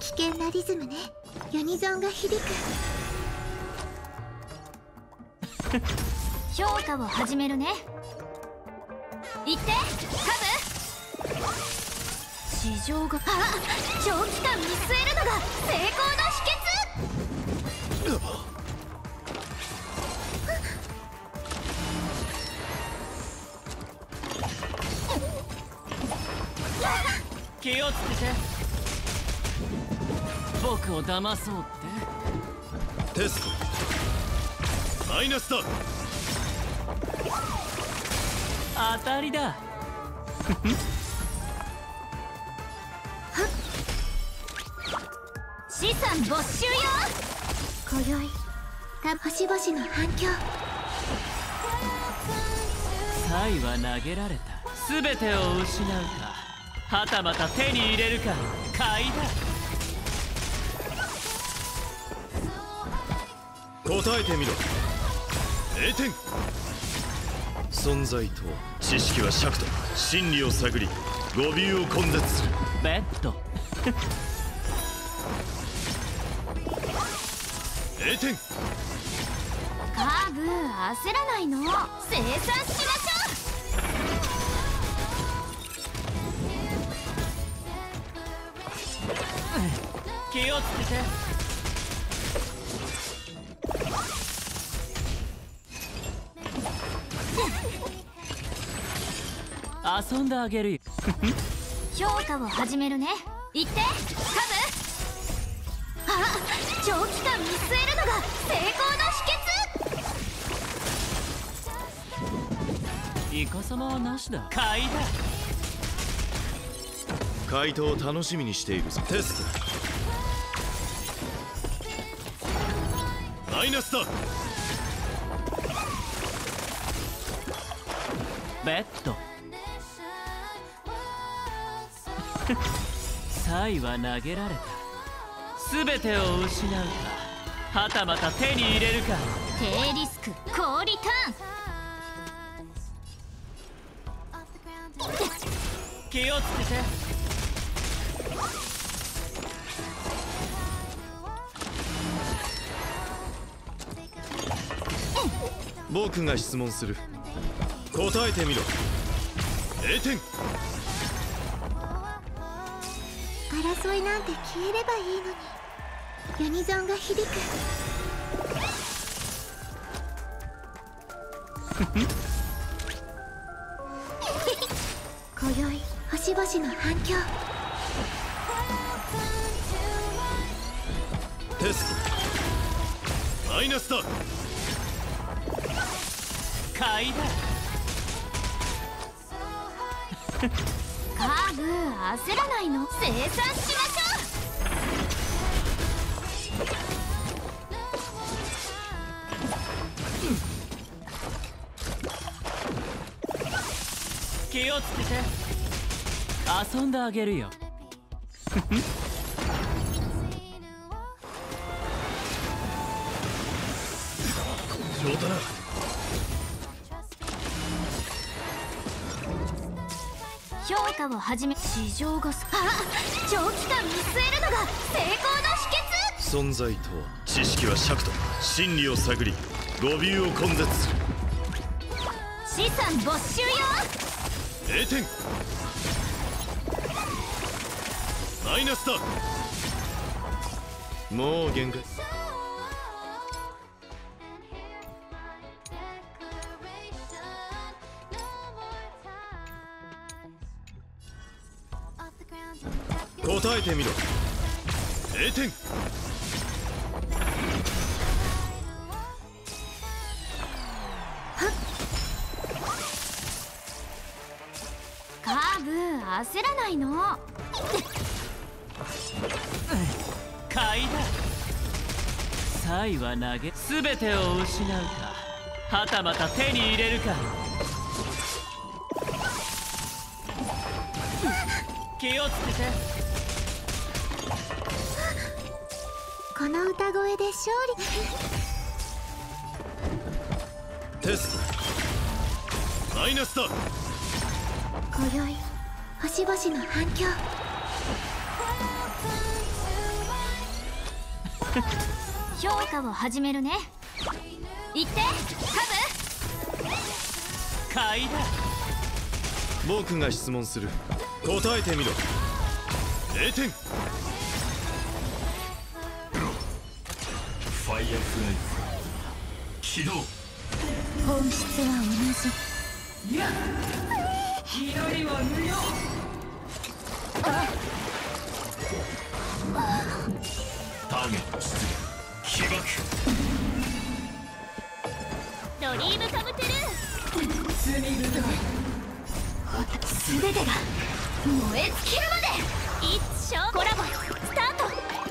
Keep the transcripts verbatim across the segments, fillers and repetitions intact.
危険なリズムね。ユニゾンが響く。 評価を始めるね。行ってカブ。地上があ長期間見据えるのが成功の秘訣。 気をつけて。僕を騙そうって。 テストマイナスだ。 当たりだ。 資産没収よ。 今宵た星々の反響。 サイは投げられた。全てを失うか、はたまた手に入れるか。買いだ。 答えてみろ。れいてん。存在と知識は尺と真理を探り語尾を根絶する。 ベッド。 れいてん。 カーブ焦らないの。生産しましょう。 気をつけて。遊んであげるよ。 評価を始めるね。行ってカブ。あ長期間見据えるのが成功の秘訣。 イカ様はなしだ。買いだ。 回答を楽しみにしているぞ。テストマイナスだ。 ベッド。サイは投げられた。全てを失うか、はたまた手に入れるか。 低リスク高リターン。 気をつけて。 僕が質問する。答えてみろ。れいてん。 争いなんて消えればいいのに。ユニゾンが響く。今宵星々の反響。 テストマイナスだ。 買いだ。 カーブ焦らないの。生産しましょう。 気をつけて。遊んであげるよ。 冗談だな。 評価を始め。市場があ長期間見据えるのが成功の秘訣。 存在と知識は尺と真理を探り語尾を根絶する。 資産没収よ。 れいてん。マイナスだ。もう限界。答えてみろ。れいてん。 カーブ焦らないの。 買いだ。サイは投げ、全てを失うか、はたまた手に入れるか。気をつけて。 この歌声で勝利。 テストマイナスだ。 今宵星々の反響。 評価を始めるね。行ってカ買いだ。 僕が質問する。答えてみろ。れいてん。ファイアフライ起動。 ブ本質は同じ。 いや左は無用。 ターゲット出現。起爆。 ドリームカムトゥルスミルだ。 ー全てが燃え尽きるまで。一生コラボスタート。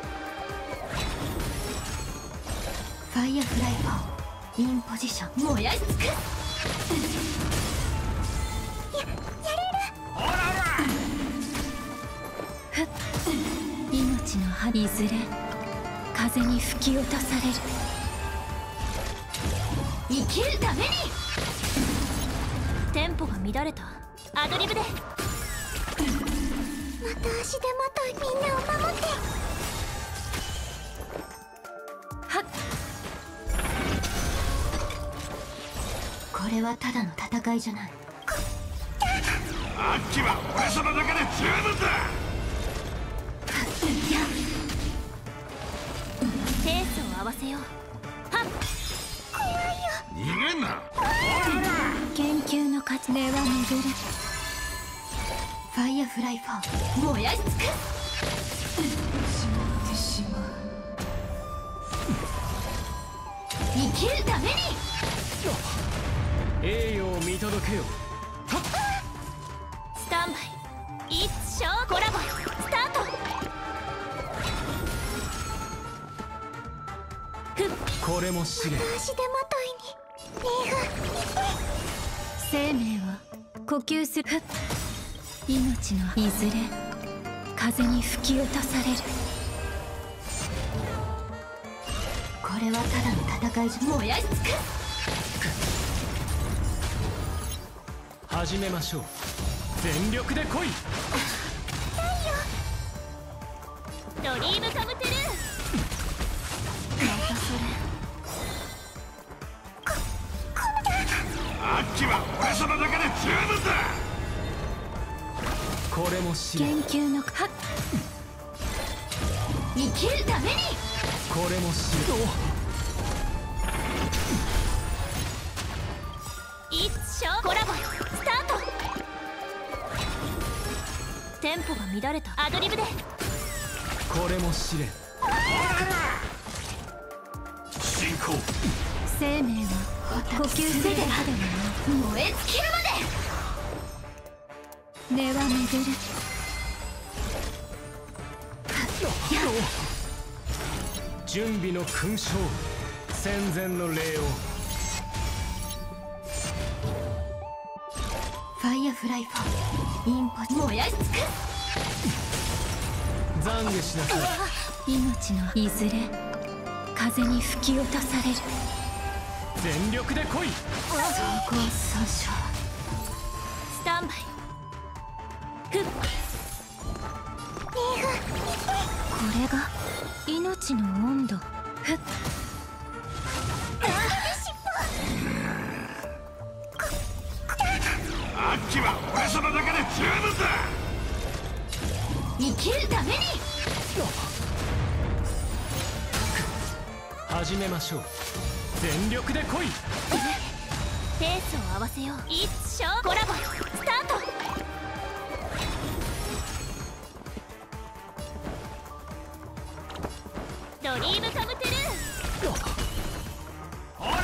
ファイアフライパーインポジション燃やし尽くす。ややれる。 ほらほら。 ふっ命の葉いずれ風に吹き落とされる。生きるために。テンポが乱れた。アドリブで。 また足手まといみんなを守って。 はっこれはただの戦いじゃない。 あっちは俺様だけで十分だ。 ペースを合わせよう。はっ逃げんな。 研究の価値根は巡る。ファイアフライファー燃やし尽くす。しまってしまう。生きるために。 栄誉を見届けよ。 スタンバイ一生コラボスタート。ふっこれも試練。 足手まといにリーフ生命は呼吸する。ふっ命のいずれ風に吹き落とされる。これはただの戦いじゃ燃やし尽くす。 始めましょう。全力で来い。 ドリームカムトゥルー。またそれ。 あっちは俺様だけで十分だ。 これも試練。 研究のはっ生きるために。 これも試練。 一生コラボスタート。テンポが乱れた。アドリブで。 これも試練。 進行。 生命は呼吸するで歯でも燃え尽きるまで。根は巡る。 準備の勲章。戦前の礼を。 ファイアフライファーインポジ燃やし尽く懺悔しなさい。 す。命のいずれ風に吹き落とされる。 全力で来い。 総合損傷。スタンバイ。ふっこれが命の温度。ふっあっちは俺様だけで十分だ。 生きるために。 始めましょう。全力で来い。 ペースを合わせよう。一生コラボスタート。ドリームカムトゥルー。 ほらほら。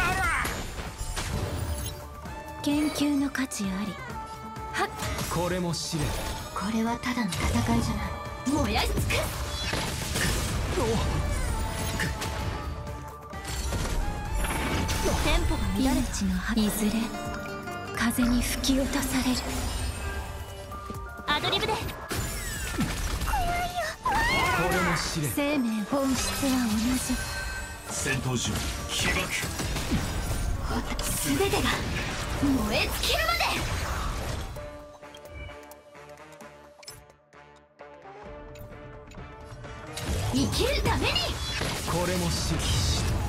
研究の価値あり。はっこれも試練。 これはただの戦いじゃない。燃やし尽くす。テンポが乱れ。命の葉いずれ風に吹き落とされる。アドリブで。 これも試練。 生命本質は同じ。 戦闘準備起爆。 全てが燃え尽きるまで。生きるために。 これも死き死と